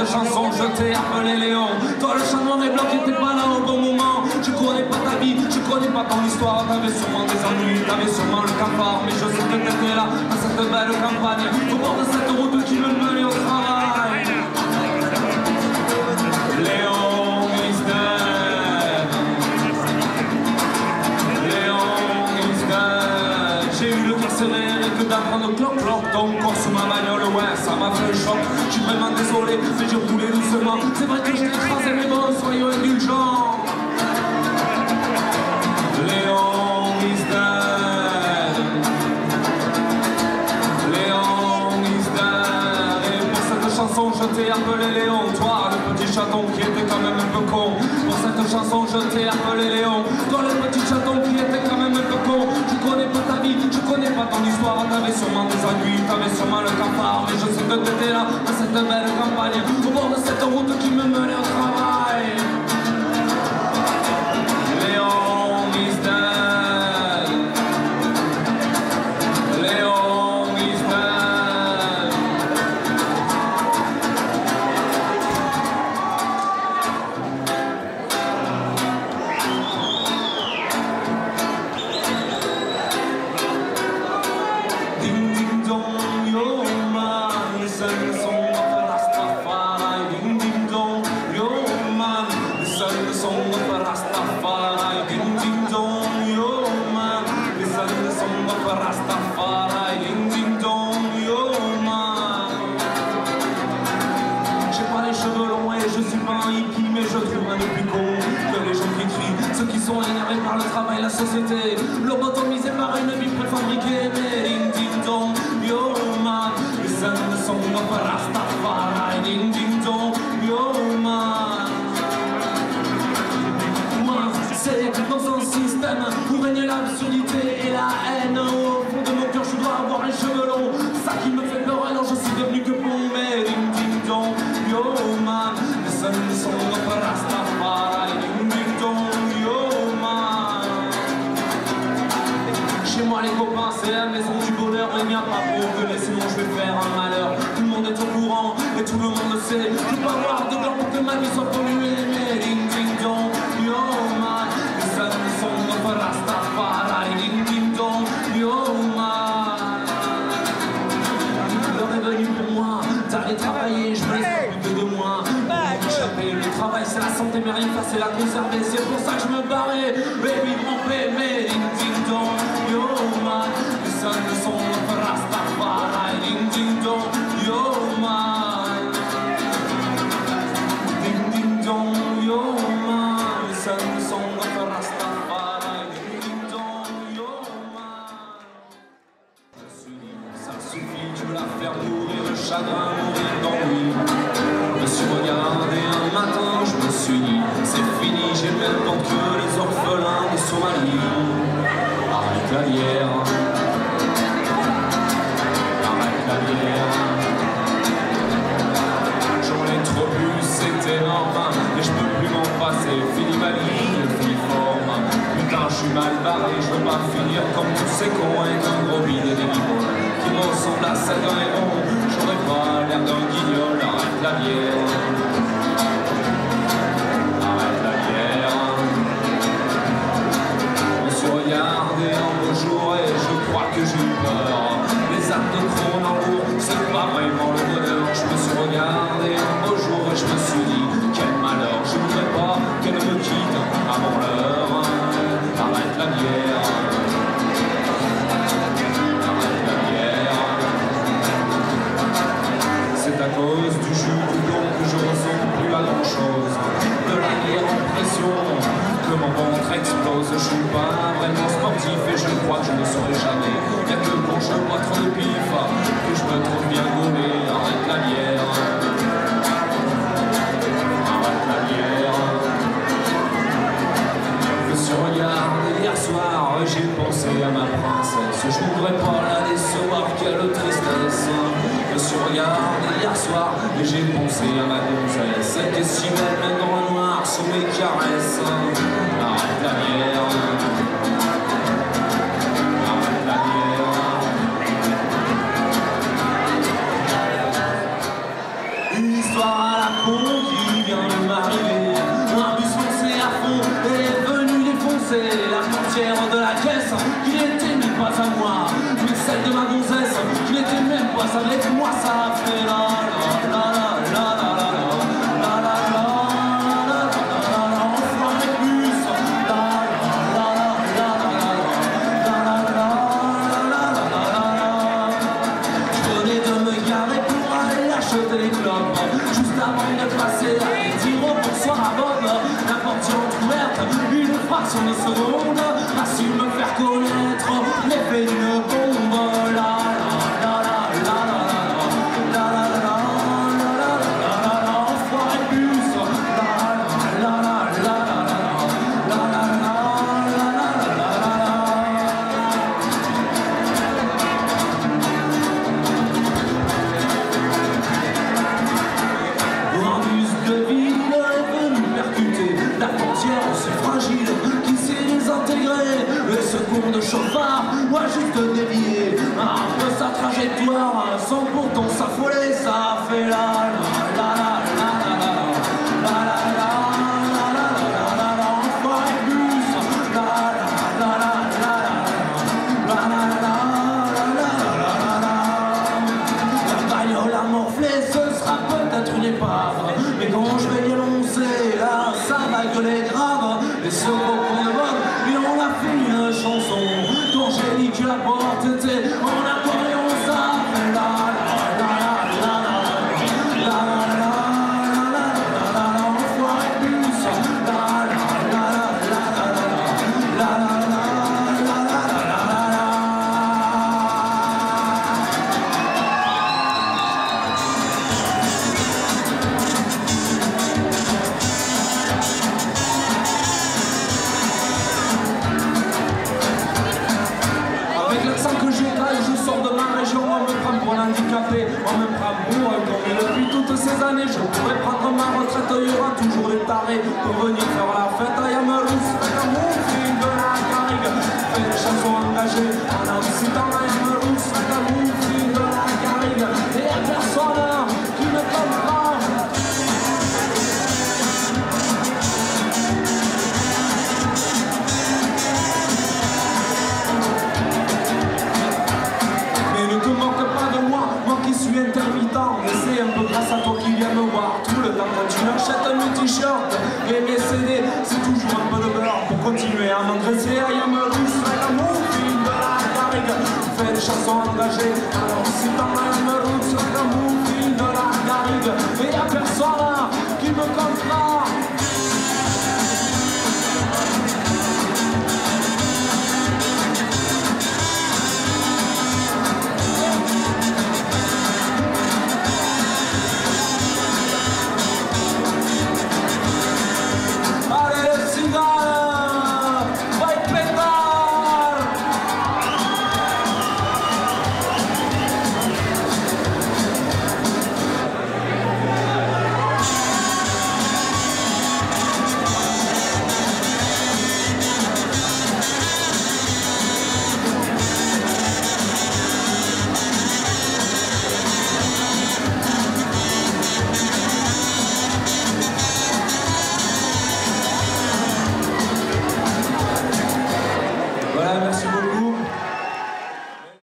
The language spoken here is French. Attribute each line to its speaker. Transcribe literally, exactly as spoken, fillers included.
Speaker 1: chanson, je t'ai appelé Léon. Toi le chat noir et blanc qui était pas là au bon moment. Je connais pas ta vie, je connais pas ton histoire. T'avais sûrement des ennuis, t'avais sûrement le cafard. Mais je sais que t'étais là, à cette belle campagne, au bord de cette route qui me menait au travail. Léon is dead. Léon is dead. J'ai eu le cœur serré que d'apprendre cloc-cloc. Ton corps sous ma bagnole, ouais, ça m'a fait le choc. Je suis vraiment désolé, mais j'ai roulé doucement. C'est vrai que je t'ai écrasé, mais bon, soyons indulgents. Léon is dead. Léon is dead. Et pour cette chanson, je t'ai appelé Léon. Toi, le petit chaton qui était quand même un peu con. Pour cette chanson, je t'ai appelé Léon. Toi, le petit chaton qui était quand même un peu con. Je connais pas ta vie, je connais pas ton histoire. T'avais sûrement des aiguilles, t'avais sûrement le cafard. Mais je sais que t'étais là, dans cette belle campagne, au bord de cette route qui me menait au travail. Léon is dead. Léon is dead. Ding ding dong, yo man, listen the song of Rastafari. Ding ding dong, yo man, listen the song of Rastafari. Ding ding dong, yo man, listen the song of Rastafari. Ding ding dong, yo man. J'ai pas les cheveux longs et je suis pas un hippie, mais je trouve rien de plus con que les gens qui crient, ceux qui sont énervés par le travail, la société, lobotomisés par une vie préfabriquée. Mais ding ding dong, yo man, listen the song of Rastafari. Ding ding dong, yo man. Moi, c'est dans un système où règne l'absurdité et la haine. Au fond de mon cœur, je dois avoir les cheveux longs. Ça qui me fait peur, alors je suis devenu que bon. Mais ding ding dong, yo man, listen the song of Rastafari. Ding ding dong, yo man. Chez moi les copains c'est la maison du bonheur. Il n'y a pas pour gueuler sinon je vais faire un malheur. Tout le monde est au courant et tout le monde le sait. Je peux pas avoir de blanc pour que ma vie soit polluée. Mais ding ding dong, yo man, listen the song of Rastafari. Ding ding dong, yo man. L'heure est venue pour moi d'aller travailler, je me laisse plus de deux mois. Échapper, le travail c'est la santé mais rien faire c'est la conserver. C'est pour ça que je me barrais, baby mon paix. Mais ding ding dong, yo man, listen the song of Rastafari. Ding ding dong, yo man. Ding ding dong, yo man, listen the song of Rastafari. Ding ding dong, yo man. Je me suis dit, ça suffit, tu veux la faire mourir de chagrin, mourir d'ennui. Je me suis regardé un matin, je me suis dit, c'est fini, j'ai le même temps que les orphelins de Somalie. Arrête la bière, arrête la bière. J'en ai trop bu, c'est énorme, et je peux plus m'en passer. Fini ma vie, fini forme. Putain, je suis mal barré, je veux pas finir comme tous ces cons avec un gros bide et des bibons qui me ressemblent à ça d'un héron. J'aurais pas l'air d'un guignol, arrête la bière. Arrête la bière. Je me suis regardé un beau jour et je crois que j'ai eu peur. Les actes de trône en cours, c'est pas vraiment le bonheur. Je me suis regardé un beau jour et je me suis dit, quel malheur, je voudrais pas qu'elle me quitte avant l'heure. Arrête la bière. Arrête la bière. C'est à cause du jus du don que je ressens plus à grand chose. De la guerre en pression, que mon ventre explose. Je suis pas vraiment sportif et je crois que je ne serai jamais. Y'a que quand je bois trop de pif que je me trouve bien gaulé. Arrête la bière. Arrête la bière. Je me suis regardé hier soir, j'ai pensé à ma princesse. Je voudrais pas la décevoir, quelle tristesse. Je me suis regardé hier soir et j'ai pensé à ma gonzesse. Qu'est-ce qui m'aime dans le noir sous mes caresses. Arrête la bière. Arrête la bière. Une histoire à la avant de passer à des tirs pour soir à Bob. La porte ouverte, une fraction de seconde a su me faire connaître l'effet d'une bombe. La la la la la la la la la la la la la la enfoiré bus. La la la la la la la la la de chauffard, moi juste de dévier un peu sa trajectoire sans pourtant s'affoler. Ça a fait la la la la la la la la la la la la la la enfoiré bus. La la la la la la la la la la la. La bagnole a morflé, ce sera peut-être une épave, mais quand je vais y annoncer, là ça va gueuler grave. Et ce beau con de Bob, il en a fait une chanson. Quand j'ai dit que la porte était en accordéon, ça fait la la la la la la la la la la la la enfoiré bus. La la la la la la la la la la la la la. Avec l'accent que j'ai là, je sors de ma région, on me prend pour l'handicapé, on me prend pour un con. Et depuis toutes ces années, je pourrais prendre ma retraite, il y aura toujours des tarés pour venir faire la fête. I am a russe, comme mon fil de la garrigue, fais des chansons engagées en incitant. I am a russe, comme mon fil de la garrigue, et y'a personne qui me comprend. Intermittent, mais c'est un peu grâce à toi qui viens me voir tout le temps quand tu m'achètes mes t-shirts et mes C D, c'est toujours un peu de beurre pour continuer à m'engraisser. I am a russe, like a movie de la garrigue, fais des chansons engagées, alors si t'en as un russe, like a movie de la garrigue, et y'a personne qui me comprend.